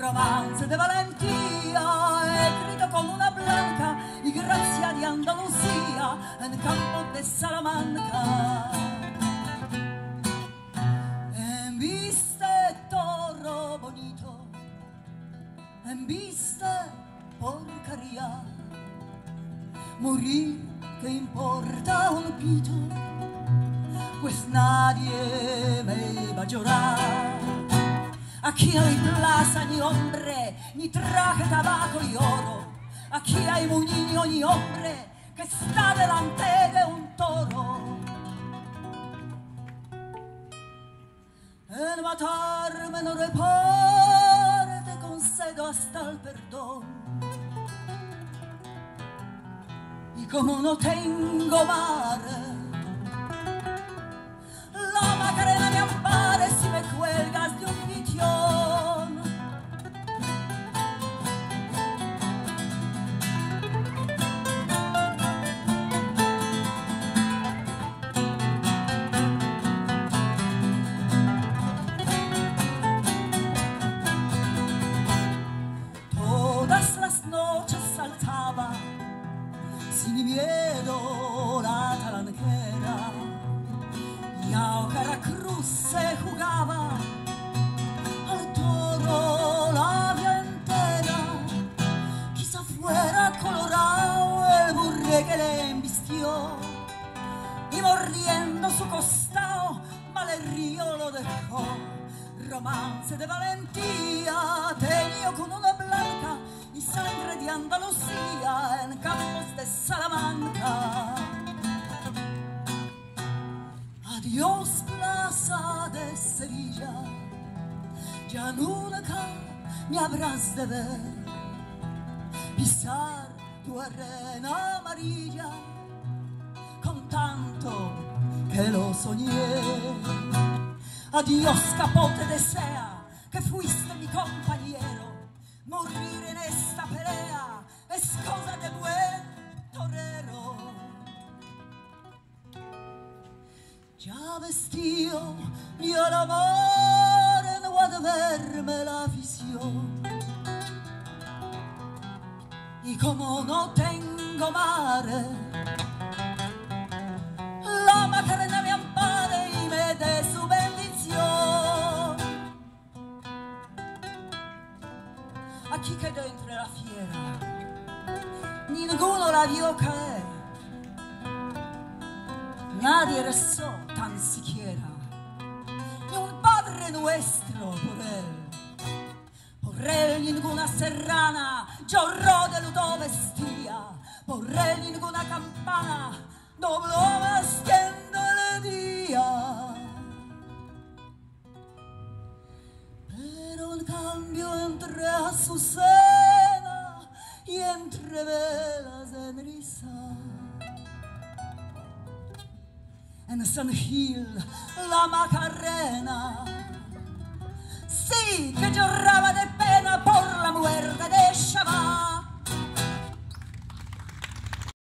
romance de valentía, escrito con una blanca y gracia de Andalucía en campo de Salamanca. Viste toro bonito, viste porcaría, morir que importa un pito, pues nadie me va a llorar. Aquí hay plaza ni hombre, ni traje, tabaco y oro. Aquí hay un niño ni hombre que está delante de un toro. El matarme no reparte, concedo hasta el perdón. Y como no tengo mar, la Macarena me ampare si me cuelgas de un pichón. Todas las noches saltaba sin miedo la talanquera, y a Veracruz se jugaba al toro la vida entera. Quizá fuera colorado el burre que le embistió, y mordiendo su costado mal el río lo dejó. Romance de valentía tenía con una blanca y sangre de Andalucía en campos de Salamanca. Adiós plaza de Sevilla, ya nunca me habrás de ver pisar tu arena amarilla con tanto que lo soñé. Adiós capote desea, que fuiste mi compañero, morir en esta pelea es cosa de buen torero. Ya vestido ni al amor no ha de verme la afición, y como no tengo mar, la Macarena me ampare y me dé su bendición. Aquí quedó entre la fiera, ninguno la vio caer, nadie rezó tan siquiera, ni un Padre Nuestro por él ninguna serrana lloró de luto vestía, por él ninguna campana dobló más que en el día. Pero en cambio entre azucena y entre velas de risa, en San Gil la Macarena sí que lloró